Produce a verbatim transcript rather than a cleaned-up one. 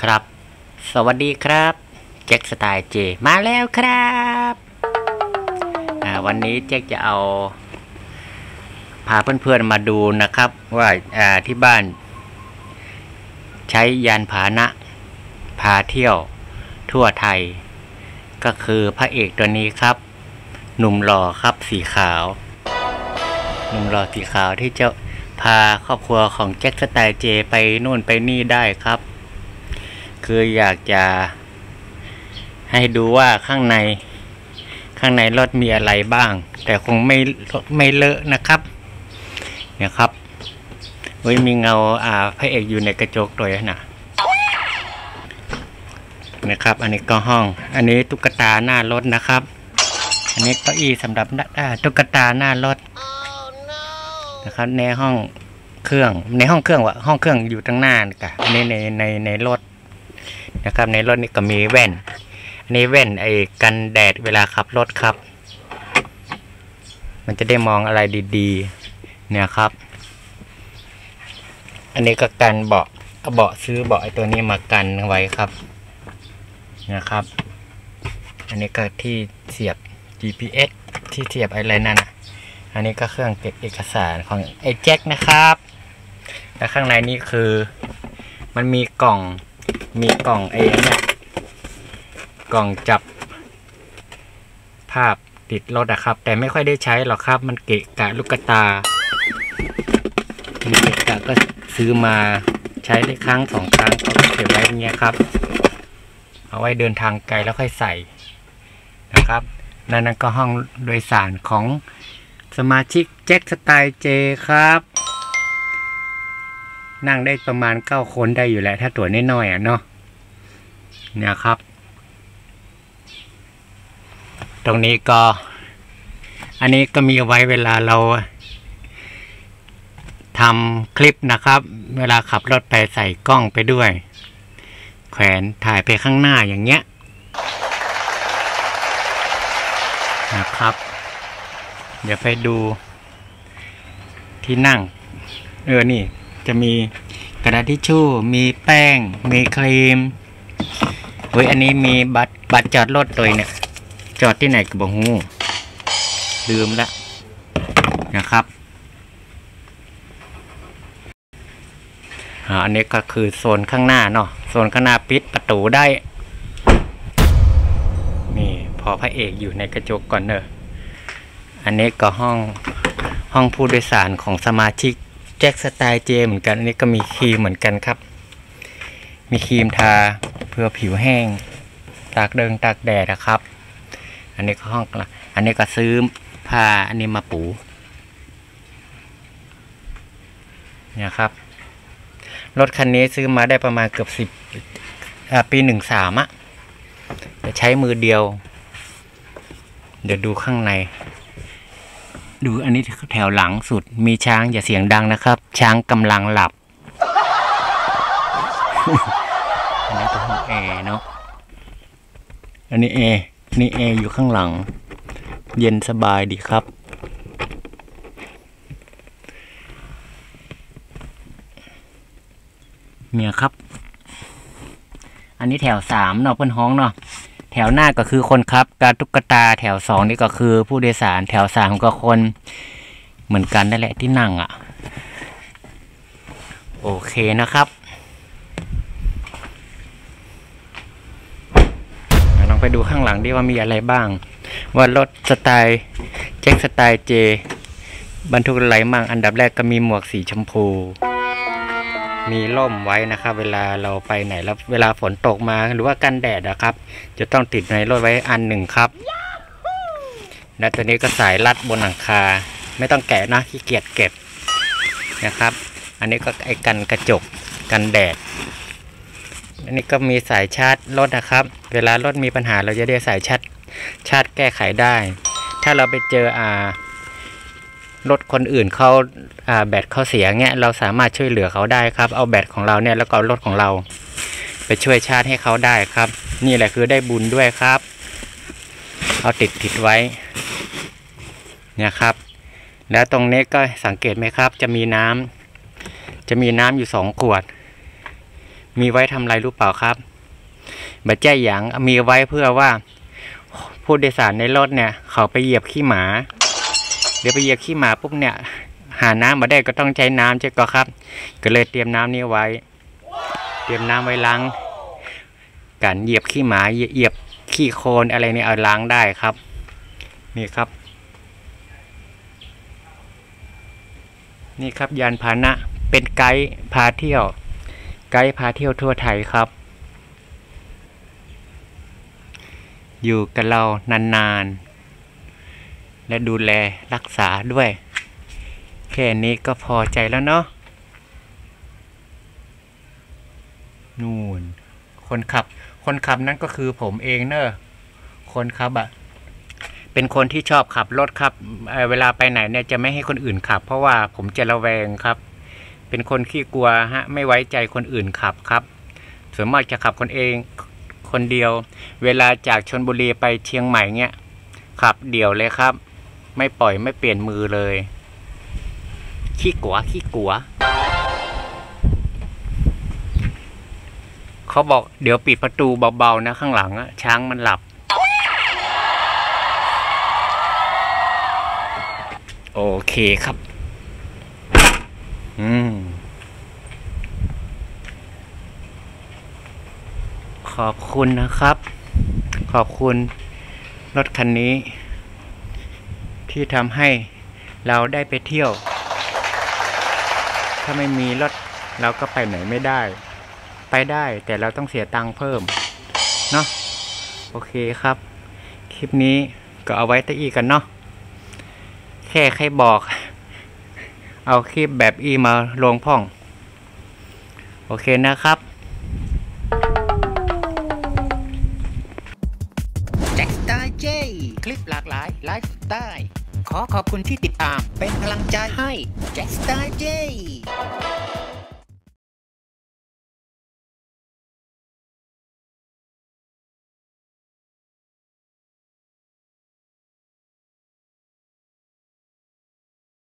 ครับสวัสดีครับแจ็คสไตล์เจมาแล้วครับวันนี้แจ็คจะเอาพาเพื่อนๆมาดูนะครับว่าที่บ้านใช้ยานพาหนะพาเที่ยวทั่วไทยก็คือพระเอกตัวนี้ครับหนุ่มหล่อครับสีขาวหนุ่มหล่อสีขาวที่จะพาครอบครัวของแจ็คสไตล์เจไปนู่นไปนี่ได้ครับคืออยากจะให้ดูว่าข้างในข้างในรถมีอะไรบ้างแต่คงไม่ไม่เลอะนะครับเนี่ยครับเฮ้ยมีเงาอ่าพระเอกอยู่ในกระจกด้วยนะนะครับอันนี้ก็ห้องอันนี้ตุ๊กตาหน้ารถนะครับอันนี้เก้าอี้สำหรับตุ๊กตาหน้ารถนะครับในห้องเครื่องในห้องเครื่องวะห้องเครื่องอยู่ตั้งหน้าค่ะอันนี้ในในในรถนะครับในรถนี่ก็มีแว่นอันนี้แว่นไอ้กันแดดเวลาขับรถครับมันจะได้มองอะไรดีๆเนี่ยครับอันนี้ก็กันเบาะเบาะซื้อเบาะไอ้ตัวนี้มากันไว้ครับนะครับอันนี้ก็ที่เสียบ จี พี เอส ที่เสียบอะไรนั่นอ่ะอันนี้ก็เครื่องเก็บเอกสารของไอ้แจ็คนะครับและข้างในนี่คือมันมีกล่องมีกล่องไอ้เนี่ยกล่องจับภาพติดรถอะครับแต่ไม่ค่อยได้ใช้หรอกครับมันเกะกะลูกตามันเกะกะก็ซื้อมาใช้ได้ครั้งสองครั้งก็เก็บไว้อย่างเงี้ยครับเอาไว้เดินทางไกลแล้วค่อยใส่นะครับนั่นก็ห้องโดยสารของสมาชิกแจ็คสไตล์เจครับนั่งได้ประมาณเก้าคนได้อยู่แล้วถ้าตัวน้อยๆอ่ะเนาะเนี่ยครับตรงนี้ก็อันนี้ก็มีไว้เวลาเราทำคลิปนะครับเวลาขับรถไปใส่กล้องไปด้วยแขวนถ่ายไปข้างหน้าอย่างเงี้ยนะครับเดี๋ยวไปดูที่นั่งเออนี่จะมีกระดาษทิชชู่มีแป้งมีครีมเฮ้ยอันนี้มีบัตรบัตรจอดรถตัวเนี่ยจอดที่ไหนก็บอกฮู้ลืมละนะครับอันนี้ก็คือโซนข้างหน้าเนาะโซนข้างหน้าปิดประตูได้นี่พอพระเอกอยู่ในกระจกก่อนเนอะอันนี้ก็ห้องห้องผู้โดยสารของสมาชิกแจ็คสไตล์เจเหมือนกันอันนี้ก็มีครีมเหมือนกันครับมีครีมทาเพื่อผิวแห้งตากเดินตากแดดนะครับอันนี้ก็ห้องอันนี้ก็ซื้อผ้าอันนี้มาปูเนี่ยครับรถคันนี้ซื้อมาได้ประมาณเกือบสิบปีหนึ่งสามอะจะใช้มือเดียวเดี๋ยวดูข้างในดูอันนี้แถวหลังสุดมีช้างอย่าเสียงดังนะครับช้างกำลังหลับ อันนี้ก็ห้องแอร์เนาะอันนี้แอร์นี่แอร์อยู่ข้างหลังเย็นสบายดีครับเนี่ยครับอันนี้แถวสามเนาะเพื่อนห้องเนาะแถวหน้าก็คือคนครับการตุ๊กตาแถวสองนี่ก็คือผู้โดยสารแถวสามก็คนเหมือนกันนั่นแหละที่นั่งอ่ะโอเคนะครับลองไปดูข้างหลังดิว่ามีอะไรบ้างว่ารถสไตล์แจ็คสไตล์เจบรรทุกอะไรมั่งอันดับแรกก็มีหมวกสีชมพูมีร่มไว้นะครับเวลาเราไปไหนแล้วเวลาฝนตกมาหรือว่ากันแดดนะครับจะต้องติดในรถไว้อันหนึ่งครับและตัวนี้ก็สายรัดบนหลังคาไม่ต้องแกะนะขี้เกียจเก็บนะครับอันนี้ก็ไอ้กันกระจกกันแดดอันนี้ก็มีสายชาร์จรถนะครับเวลารถมีปัญหาเราจะได้สายชาร์จชาร์จแก้ไขได้ถ้าเราไปเจออ่ารถคนอื่นเขาอ่าแบตเขาเสียเงี้ยเราสามารถช่วยเหลือเขาได้ครับเอาแบตของเราเนี่ยแล้วก็รถของเราไปช่วยชาร์จให้เขาได้ครับนี่แหละคือได้บุญด้วยครับเอาติดติดไว้เนี่ยครับแล้วตรงนี้ก็สังเกตไหมครับจะมีน้ำจะมีน้ำอยู่สองขวดมีไว้ทำอะไรรู้เปล่าครับบัดแจ้หยางมีไว้เพื่อว่าผู้โดยสารในรถเนี่ยเขาไปเหยียบขี้หมาเดี๋ยวไปเหยียบขี้หมาปุ๊บเนี่ยหาน้ำมาได้ก็ต้องใช้น้ำใช่ก็ครับก็เลยเตรียมน้ำนี้ไว้เตรียมน้ำไว้ล้างการเหยียบขี้หมาเหยียบขี้โคลนอะไรนี่เอาล้างได้ครับนี่ครับนี่ครับยานพาหนะเป็นไกด์พาเที่ยวไกด์พาเที่ยวทั่วไทยครับอยู่กับเรานานๆและดูแลรักษาด้วยแค่นี้ก็พอใจแล้วเนาะนู่นคนขับคนขับนั่นก็คือผมเองเนอะคนขับอะเป็นคนที่ชอบขับรถครับ เ, เวลาไปไหนเนี่ยจะไม่ให้คนอื่นขับเพราะว่าผมจะระแวงครับเป็นคนขี้กลัวฮะไม่ไว้ใจคนอื่นขับครับส่วนมากจะขับคนเองคนเดียวเวลาจากชลบุรีไปเชียงใหม่เนี่ยขับเดี่ยวเลยครับไม่ปล่อยไม่เปลี่ยนมือเลยขี้กลัวขี้กลัวเขาบอกเดี๋ยวปิดประตูเบาๆนะข้างหลังอะช้างมันหลับโอเคครับอืมขอบคุณนะครับขอบคุณรถคันนี้ที่ทำให้เราได้ไปเที่ยวถ้าไม่มีรถเราก็ไปไหนไม่ได้ไปได้แต่เราต้องเสียตังค์เพิ่มเนาะโอเคครับคลิปนี้ก็เอาไว้ตะอีกันเนาะแค่ใครบอกเอาคลิปแบบอีมาลงพ่องโอเคนะครับแจ็คสไตล์เจคลิปหลากหลายไลฟ์สไตล์ขอขอบคุณที่ติดตามเป็นพลังใจให้แจ็คสไตล์เจ